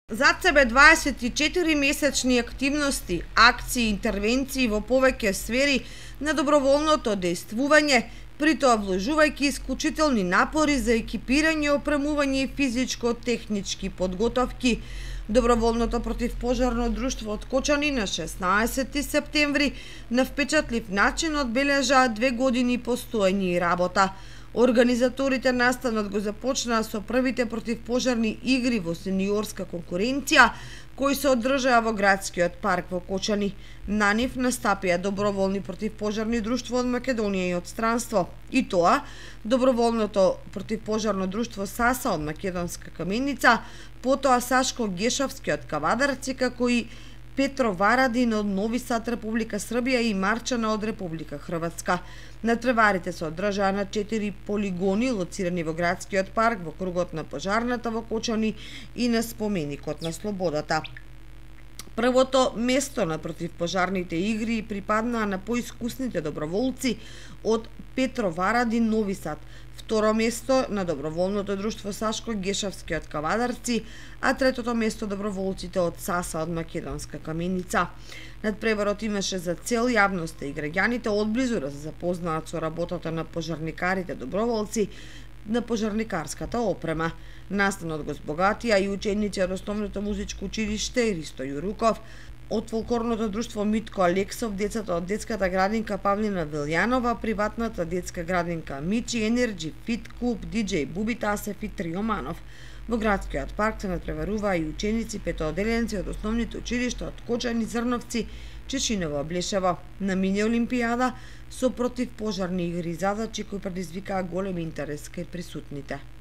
Зад себе 24 месечни активности, акции и интервенции во повеќе сфери на доброволното дејствување, при тоа вложувајќи исклучителни напори за екипирање, опремување и физичко-технички подготовки. Доброволното противпожарно друштво од Кочани на 16 септември на впечатлив начин одбележаа 2 години постоење и работа. Организаторите настанот го започнаа со првите противпожарни игри во сениорска конкуренција, кои се одржаа во градскиот парк во Кочани. На нив настапија доброволни противпожарни друштво од Македонија и од странство. И тоа, доброволното противпожарно друштво САСА од Македонска Каменица, потоа Сашко Гешовски од Кавадарци, како и Петро Варадин од Нови Сад, Република Србија и Марчана од Република Хрватска. Натпреварите се одржаа на 4 полигони лоцирани во градскиот парк, во кругот на пожарната во Кочани и на споменикот на Слободата. Првото место на противпожарните игри припаднаа на поискусните доброволци од Петро Варадин, Нови Сад, второ место на доброволното друштво Сашко Гешовски од Кавадарци, а третото место доброволците од САСА од Македонска Каменица. Надпреварот имаше за цел јавноста и граѓаните одблизу да се запознаат со работата на пожарникарите доброволци на пожарникарската опрема. Настанот го збогатија и ученици од Основното музичко училиште Ристо Јуруков, од фолклорното друштво Митко Алексов, децата од детската градинка Павлина Вилјанова, приватната детска градинка Мичи, Енерджи, Фит клуб, диџеј Буби Тасев и Трио Манов. Во градскиот парк се надпреваруваа и ученици петооделенци од основните училишта од Кочани, Зрновци, Чешиново, Блешево. На мини олимпијада со противпожарни игри и задачи кои предизвикаа голем интерес кај присутните.